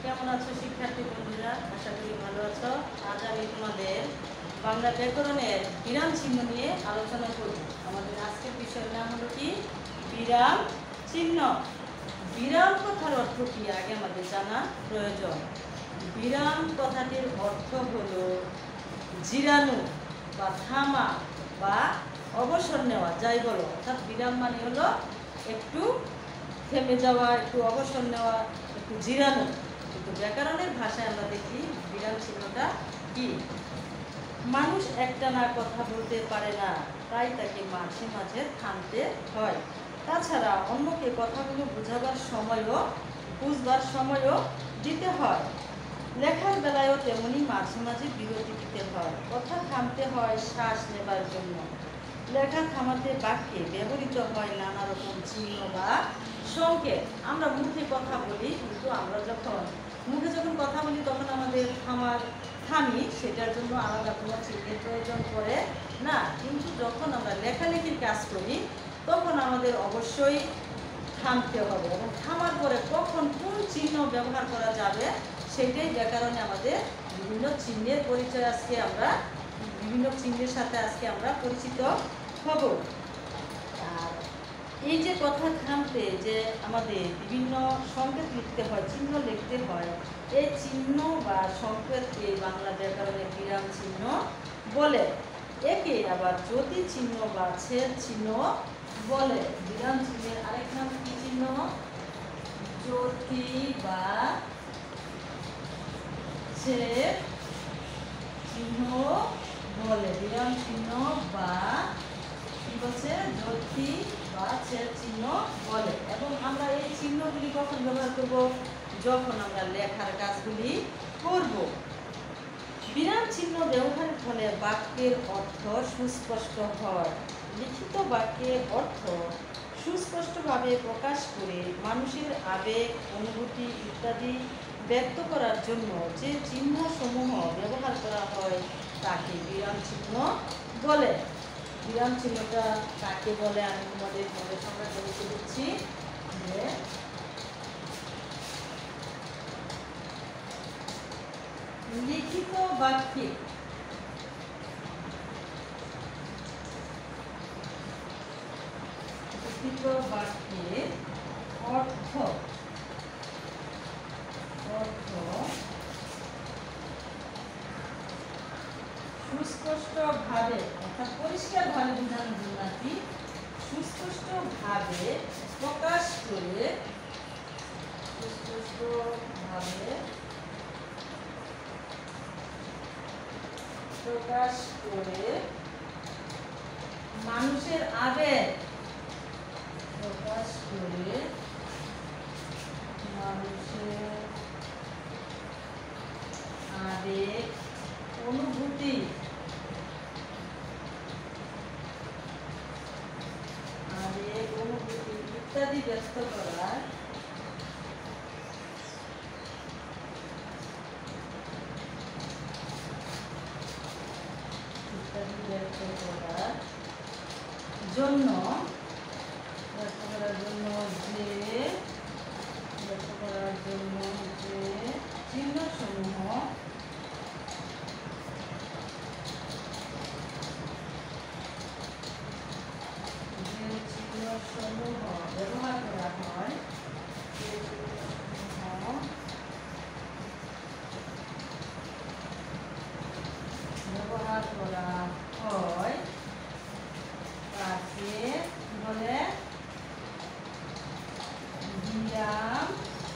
কেমন আছো শিক্ষার্থী বন্ধুরা? আশা করি ভালো আছো। আজ আমি তোমাদের বাংলা ব্যাকরণের বিরাম চিহ্ন নিয়ে আলোচনা করব। আমাদের আজকের বিষয়ের নাম হলো কি? বিরাম চিহ্ন। বিরাম কথার অর্থ কি আগে আমাদের জানা প্রয়োজন। বিরাম কথাটির অর্থ হলো জিরানো বা থামা বা অবসর নেওয়া, যাই বলো। অর্থাৎ বিরাম মানে হলো একটু থেমে যাওয়া, একটু অবসর নেওয়া, একটু জিরানো। কিন্তু ব্যাকরণের ভাষায় আমরা দেখি বিরাম চিহ্নটা কি। মানুষ একটানা কথা বলতে পারে না, তাই তাকে মাঝে মাঝে থামতে হয়। তাছাড়া অন্যকে কথাগুলো বোঝাবার সময়ও বুঝবার সময়ও দিতে হয়। লেখার বেলায়ও তেমনি মাঝে মাঝে বিরতি দিতে হয়, কথা থামতে হয় শ্বাস নেবার জন্য। লেখা থামাতে বাক্যে ব্যবহৃত হয় নানা রকম চিহ্ন বা সংকেত। আমরা মুখে কথা বলি, কিন্তু আমরা মুখে যখন কথা বলি তখন আমাদের থামি, সেটার জন্য আলাদা কোনো চিহ্নের প্রয়োজন পড়ে না। কিন্তু যখন আমরা লেখালেখির কাজ করি তখন আমাদের অবশ্যই থামতে হবে, এবং থামার পরে কখন কোন চিহ্ন ব্যবহার করা যাবে সেটাই ব্যাকরণে আমাদের বিভিন্ন চিহ্নের পরিচয়। আজকে আমরা বিভিন্ন চিহ্নের সাথে আমরা পরিচিত হব। আর এই যে কথা থামতে যে আমাদের বিভিন্ন সংকেত লিখতে হয়, চিহ্ন লিখতে হয়, এই চিহ্ন বা সংকেতকে বাংলা ব্যাকরণে বিরাম চিহ্ন বলে। একে আবার জ্যোতি চিহ্ন বা ছেদ চিহ্ন বলে। বিরাম চিহ্নের আরেক নাম কি চিহ্ন? জ্যোতি বা ছেদ চিহ্ন বলে। বিরাম চিহ্ন বা কি বলছে? জ্যোতি বা ছেদ চিহ্ন বলে। এবং আমরা এই চিহ্নগুলি কখন ব্যবহার করব? যখন আমরা লেখার কাজগুলি করব। বিরাম চিহ্ন ব্যবহারের ফলে বাক্যের অর্থ সুস্পষ্ট হয়। লিখিত বাক্যের অর্থ সুস্পষ্টভাবে প্রকাশ করে মানুষের আবেগ, অনুভূতি ইত্যাদি ব্যক্ত করার জন্য যে চিহ্নসমূহ ব্যবহার করা হয় তাকে বিরাম চিহ্ন বলে। বিরাম চিহ্নটা কাকে বলে আমি তোমাদের সংজ্ঞা বলে দিচ্ছি। যে লিখিত বাক্যে অর্থ সুস্পষ্টভাবে, অর্থাৎ পরিষ্কারভাবে বোঝানোর জন্য আর কি, সুস্পষ্টভাবে প্রকাশ করে মানুষের আবেগ অনুভূতি ইত্যাদি ব্যক্ত করার জন্য যে চিহ্নসমূহ ব্যবহার করা হয়, তাকে বলে বিরাম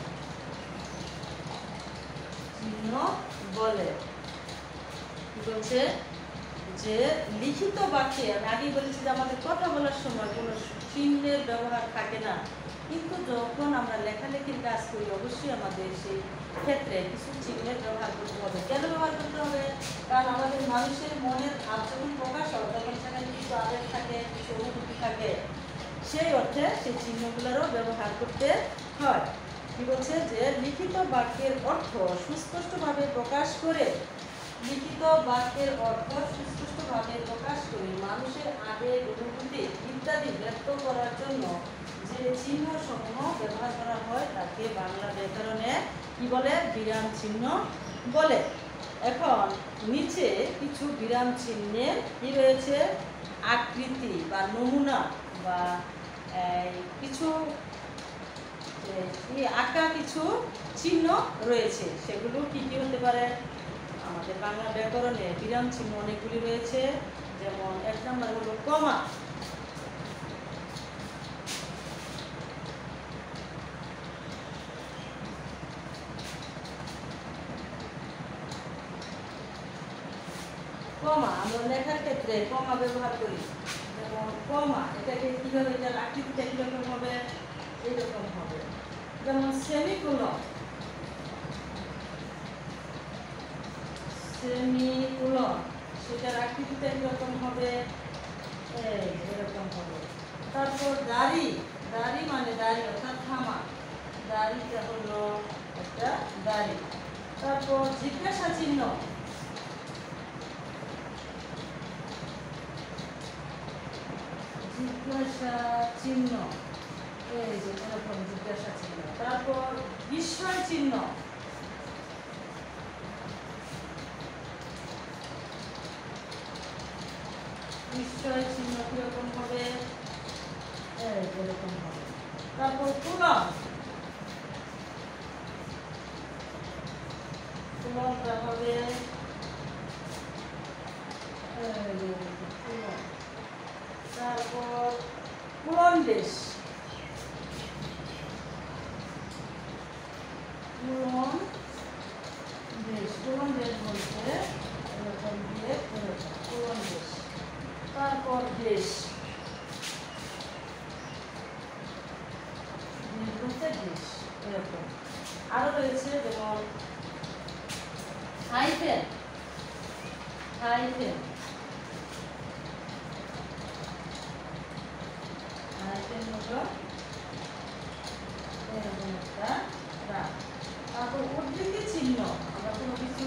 চিহ্ন বলে। কি বলছে? যে লিখিত বাক্যে, আমি আগেই বলেছি যে আমাদের কথা বলার সময় কোনো চিহ্নের ব্যবহার থাকে না, কিন্তু যখন আমরা লেখালেখির কাজ করি অবশ্যই আমাদের সেই ক্ষেত্রে কিছু চিহ্নের ব্যবহার করতে হবে। কেন ব্যবহার করতে হবে? কারণ আমাদের মানুষের মনের ভাব যখন প্রকাশ হয় তখন সেখানে কিছু আবেগ থাকে, কিছু অনুভূতি থাকে, সেই অর্থে সেই চিহ্নগুলোরও ব্যবহার করতে হয়। কি বলছে? যে লিখিত বাক্যের অর্থ সুস্পষ্টভাবে প্রকাশ করে মানুষের আবেগ, অনুভূতি ইত্যাদি ব্যক্ত করার জন্য যে যে চিহ্ন সমূহ ব্যবহার করা হয় তাকে বাংলা ব্যাকরণে কি বলে? বিরাম চিহ্ন বলে। এখন নিচে কিছু বিরাম চিহ্নের কি রয়েছে? আকৃতি বা নমুনা বা কিছু আঁকা কিছু চিহ্ন রয়েছে। সেগুলো কি কি হতে পারে? আমাদের বাংলা ব্যাকরণে বিরাম চিহ্ন অনেকগুলি রয়েছে। যেমন 1 নম্বর হলো কমা। কমা আমরা লেখার ক্ষেত্রে কমা ব্যবহার করি। যেমন কমা, এটাকে কিভাবে, এটার আকৃতিটা কিরকম হবে? এইরকম হবে। যেমন সেমিকোলন, সেমিকোলন সেটার আকৃতিটা কিরকম হবে? এরকম হবে। তারপর দাড়ি, দাড়ি মানে দাড়ি অর্থাৎ থামা, দাড়িটা হলো একটা দাড়ি। তারপর জিজ্ঞাসা চিহ্ন, জিজ্ঞাসা চিহ্ন, এই যে এরকম জিজ্ঞাসা চিহ্ন। তারপর বিস্ময় চিহ্ন, বিস্ময় চিহ্ন কিরকম হবে? এরকম হবে। তারপর কুলন, কুলনটা হবে কুলন। তারপর কুলনদেশ, কুলনদেশ, কুলনদেশ বলতে এরকম দিয়ে এরকম কুলনদেশ। তারপর দেশ, দেশ এরকম। আরো রয়েছে যেমন হাইফেন, হাইফেন, হাইফেন হলো এরকম একটা রাগ। তারপর উদ্ধৃতি চিহ্ন, আমরা কোনো কিছু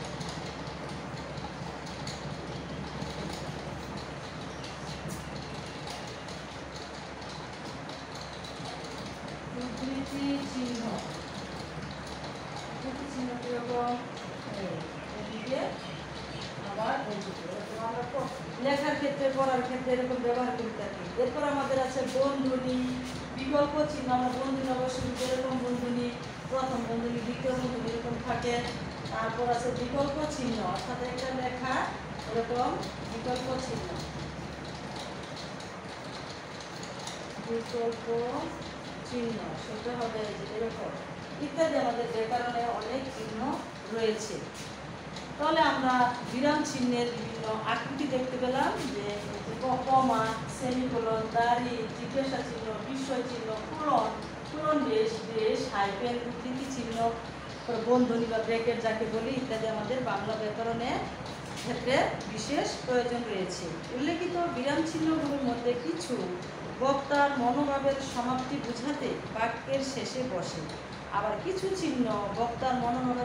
উদ্ধৃতি চিহ্ন, উদ্ধৃতি চিহ্ন কিরকম? এদিকে আবার এদিকে। আমরা লেখার ক্ষেত্রে, পড়ার ক্ষেত্রে এরকম ব্যবহার করে থাকি। এরপর আমাদের আছে বন্ধনী, বিকল্প চিহ্ন। আমরা বন্ধনী অবশ্যই এরকম বন্ধনী, প্রথম বন্ধনী, দ্বিতীয় বন্ধনী এরকম থাকে। তারপর আছে বিকল্প চিহ্ন, অর্থাৎ একটা লেখা এরকম বিকল্প চিহ্ন, বিকল্প চিহ্ন সেটা হবে এরকম ইত্যাদি। আমাদের ব্যাকরণে অনেক চিহ্ন রয়েছে। তাহলে আমরা বিরাম চিহ্নের বিভিন্ন আকৃতি দেখতে পেলাম, যে কমা, সেমিকোলন, দাড়ি, জিজ্ঞাসা চিহ্ন, বিস্ময় চিহ্ন, কুলন, কুলনদেশ, দেশ, হাইফেন, উদ্ধৃতি চিহ্ন, বন্ধনী বা ব্র্যাকেট যাকে বলি ইত্যাদি আমাদের বাংলা ব্যাকরণে ক্ষেত্রে বিশেষ প্রয়োজন রয়েছে। উল্লেখিত বিরাম চিহ্নগুলোর মধ্যে কিছু বক্তার মনোভাবের সমাপ্তি বোঝাতে বাক্যের শেষে বসে, আবার কিছু চিহ্ন বক্তার মনোভাবের